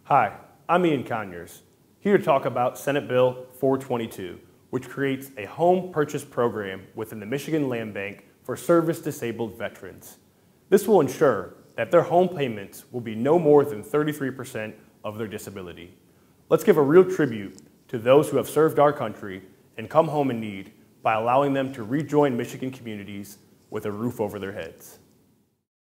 Hi, I'm Ian Conyers, here to talk about Senate Bill 422, which creates a home purchase program within the Michigan Land Bank for service-disabled veterans. This will ensure that their home payments will be no more than 33% of their disability. Let's give a real tribute to those who have served our country and come home in need by allowing them to rejoin Michigan communities with a roof over their heads.